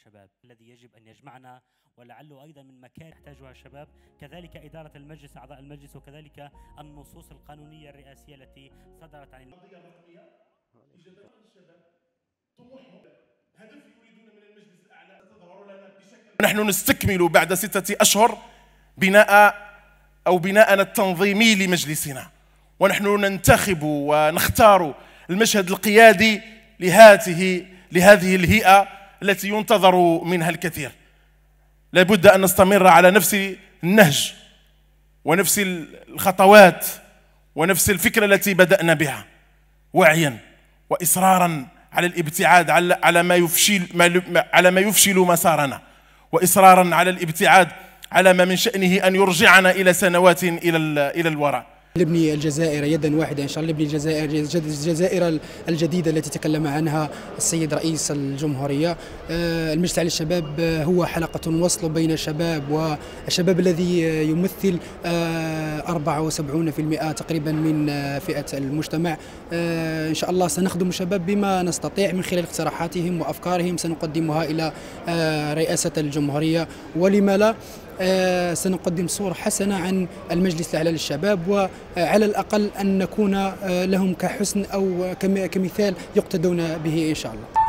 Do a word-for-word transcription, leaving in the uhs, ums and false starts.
الشباب الذي يجب أن يجمعنا، ولعله أيضا من مكان يحتاجها الشباب، كذلك إدارة المجلس، أعضاء المجلس، وكذلك النصوص القانونية الرئاسية التي صدرت عن القضية الرقمية. إجابة الشباب طموحهم هدف يريدون من المجلس الأعلى تظهر لنا بشكل. نحن نستكمل بعد ستة أشهر بناء أو بناءنا التنظيمي لمجلسنا، ونحن ننتخب ونختار المشهد القيادي لهذه لهذه الهيئة التي ينتظر منها الكثير. لابد أن نستمر على نفس النهج ونفس الخطوات ونفس الفكرة التي بدأنا بها، وعيا وإصرارا على الابتعاد على ما يفشل على ما يفشل مسارنا، وإصرارا على الابتعاد على ما من شأنه أن يرجعنا إلى سنوات إلى إلى الوراء. نبني الجزائر يدا واحدة إن شاء الله، نبني الجزائر الجزائر الجديدة التي تكلم عنها السيد رئيس الجمهورية. المجلس على الشباب هو حلقة وصل بين الشباب، والشباب الذي يمثل أربعة وسبعين بالمئة تقريبا من فئة المجتمع. إن شاء الله سنخدم الشباب بما نستطيع من خلال اقتراحاتهم وأفكارهم، سنقدمها إلى رئاسة الجمهورية، ولما لا سنقدم صورة حسنة عن المجلس الأعلى للشباب، وعلى الأقل أن نكون لهم كحسن أو كمثال يقتدون به إن شاء الله.